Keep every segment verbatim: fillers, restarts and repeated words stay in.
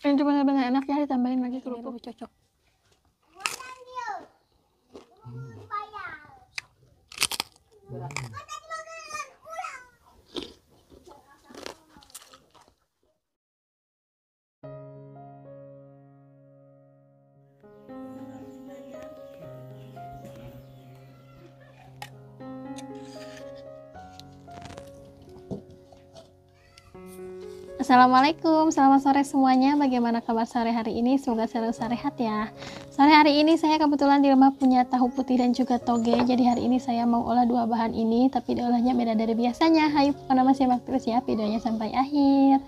Ini tuh benar-benar enak ya, ditambahin lagi kerupuk cocok. Assalamualaikum, selamat sore semuanya. Bagaimana kabar sore hari ini? Semoga selalu sehat ya. Sore hari ini saya kebetulan di rumah punya tahu putih dan juga toge. Jadi hari ini saya mau olah dua bahan ini, tapi diolahnya beda dari biasanya. Hayu pokoknya masih simak terus ya videonya sampai akhir.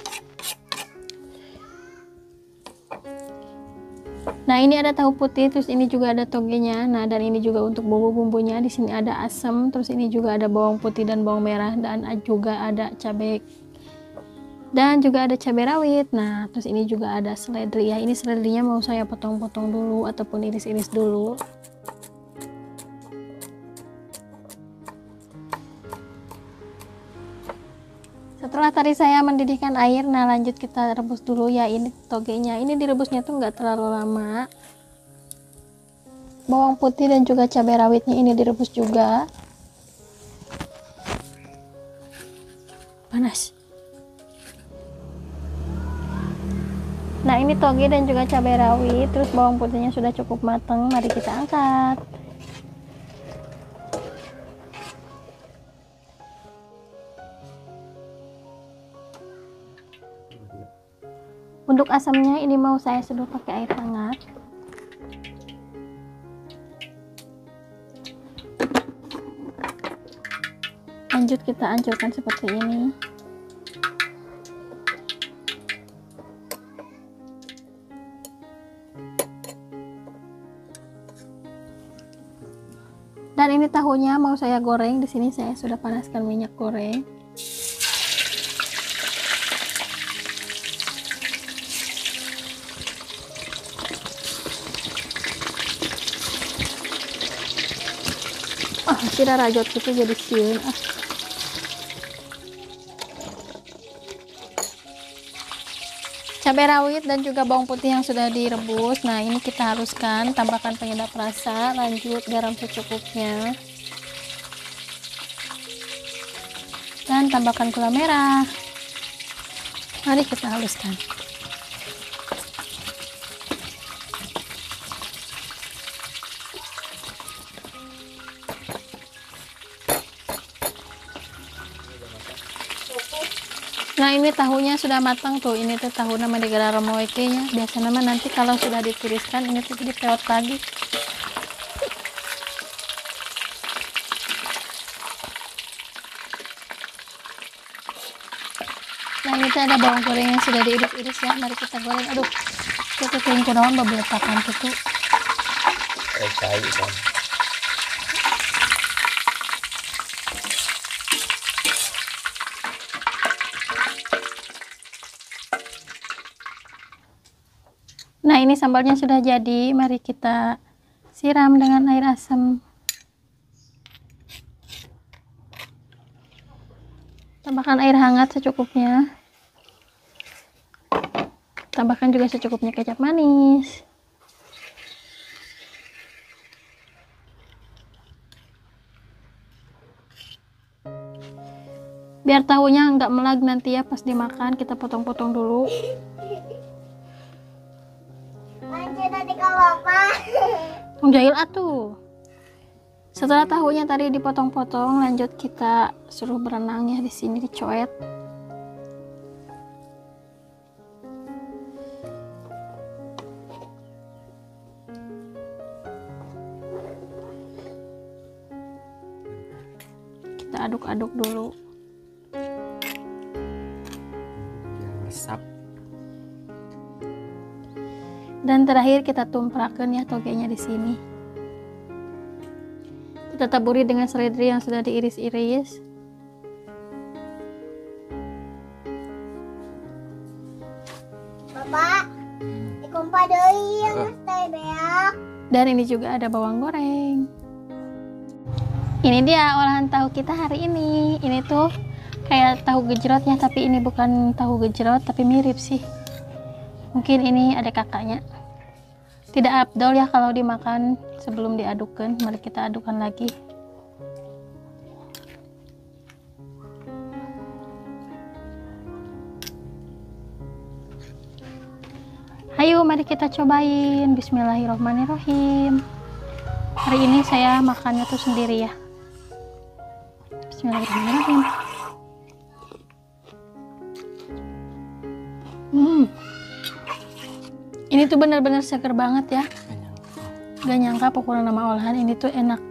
Nah, ini ada tahu putih, terus ini juga ada togenya. Nah, dan ini juga untuk bumbu-bumbunya. Di sini ada asam, terus ini juga ada bawang putih dan bawang merah, dan juga ada cabai dan juga ada cabai rawit. Nah, terus ini juga ada seledri ya. Ini seledrinya mau saya potong-potong dulu ataupun iris-iris dulu. Setelah tadi saya mendidihkan air, nah lanjut kita rebus dulu ya. Ini togenya, ini direbusnya tuh nggak terlalu lama. Bawang putih dan juga cabai rawitnya ini direbus juga. Panas. Nah, ini toge dan juga cabai rawit, terus bawang putihnya sudah cukup matang. Mari kita angkat. Untuk asamnya ini mau saya seduh pakai air hangat. Lanjut kita hancurkan seperti ini. Dan ini tahunya mau saya goreng. Di sini saya sudah panaskan minyak goreng. Ah, tidak rajot gitu jadi siun. Ah. Cabai rawit dan juga bawang putih yang sudah direbus. Nah, ini kita haluskan, tambahkan penyedap rasa, lanjut garam secukupnya, dan tambahkan gula merah. Mari kita haluskan. Nah, ini tahunya sudah matang tuh. Ini tuh tahu nama digara remoeke nya. Biasa nama nanti kalau sudah ditiriskan ini tuh dipeot lagi. Nah, ini tuh ada bawang goreng yang sudah diiris-iris ya. Mari kita goreng. Aduh, itu kering kunaon babeletakan tuh. Eh, cair kan. Nah, ini sambalnya sudah jadi. Mari kita siram dengan air asam. Tambahkan air hangat secukupnya. Tambahkan juga secukupnya kecap manis. Biar tahunya nggak melag nanti ya pas dimakan, kita potong-potong dulu. Jahil atuh. Setelah tahunya tadi dipotong-potong, lanjut kita suruh berenang ya, di sini dicoet. Kita aduk-aduk dulu. Resap. Dan terakhir kita tumprakan ya togenya di sini. Kita taburi dengan seledri yang sudah diiris-iris. Bapak, ikumpa deui yang teh beak. Dan ini juga ada bawang goreng. Ini dia olahan tahu kita hari ini. Ini tuh kayak tahu gejrotnya, tapi ini bukan tahu gejrot, tapi mirip sih. Mungkin ini ada kakaknya. Tidak abdol ya kalau dimakan sebelum diadukkan. Mari kita adukkan lagi. Ayo mari kita cobain. Bismillahirrahmanirrahim. Hari ini saya makannya tuh sendiri ya. Bismillahirrahmanirrahim. Hmm. Ini tuh benar-benar seger banget ya. Gak nyangka pokoknya nama olahan ini tuh enak.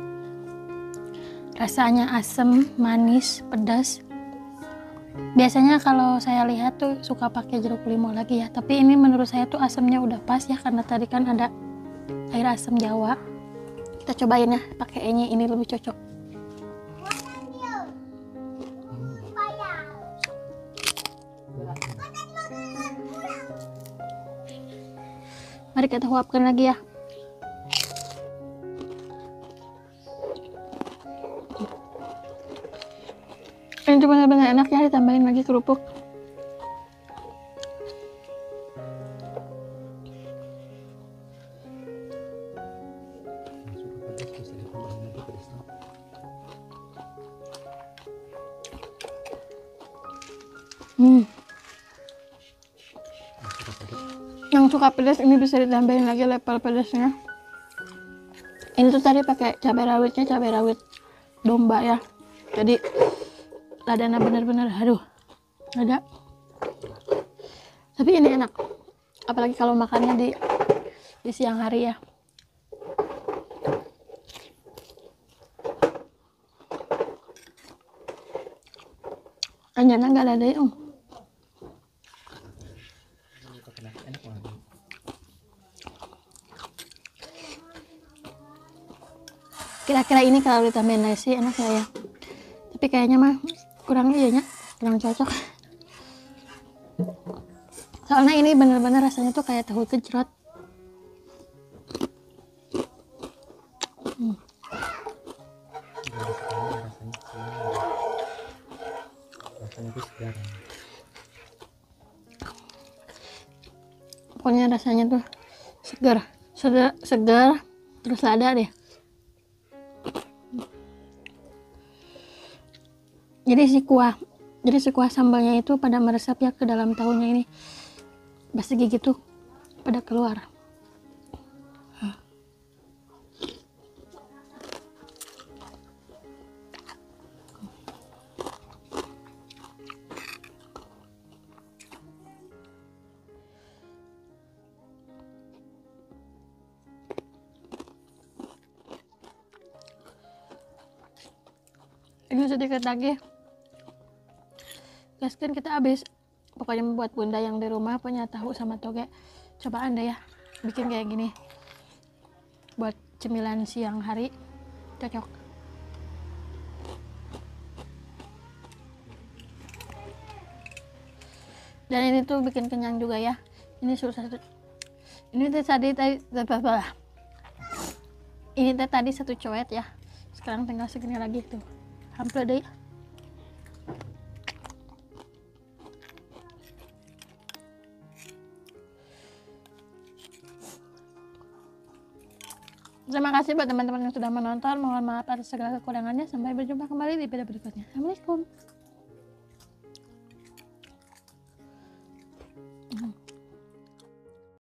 Rasanya asam, manis, pedas. Biasanya kalau saya lihat tuh suka pakai jeruk limau lagi ya. Tapi ini menurut saya tuh asamnya udah pas ya, karena tadi kan ada air asam Jawa. Kita cobain ya, pakai ini ini lebih cocok. Mari kita uapkan lagi ya. Ini tuh benar-benar enak ya, ditambahin lagi kerupuk. Hmm. Yang suka pedas ini bisa ditambahin lagi level pedasnya. Ini tuh tadi pakai cabai rawitnya, cabai rawit domba ya. Jadi ladana bener-bener, aduh, ada. Tapi ini enak, apalagi kalau makannya di di siang hari ya. Anjana nggak ada deh, om. Kira-kira ini kalau ditambahin nasi enak ya, ya. Tapi kayaknya mah kurang iya nya, kurang cocok. Soalnya ini bener-bener rasanya tuh kayak tahu gejrot. Hmm. Pokoknya rasanya tuh segar, segar, segar, terus lada deh. Jadi si kuah, jadi si kuah sambalnya itu pada meresap ya ke dalam tahunya ini. Basi gigi tuh pada keluar. Ini sedikit lagi. Gaskin kita habis. Pokoknya membuat bunda yang di rumah punya tahu sama toge. Coba anda ya bikin kayak gini buat cemilan siang hari, cocok. Dan ini tuh bikin kenyang juga ya. Ini susah satu. Ini teh tadi tadi ini teh tadi satu coet ya. Sekarang tinggal segini lagi tuh. Hampir deh. Terima kasih buat teman-teman yang sudah menonton. Mohon maaf atas segala kekurangannya. Sampai berjumpa kembali di video berikutnya. Assalamualaikum.